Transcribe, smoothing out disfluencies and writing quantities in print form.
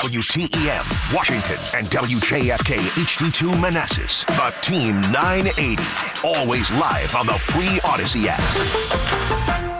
WTEM, Washington, and WJFK HD2 Manassas. The Team 980. Always live on the free Odyssey app.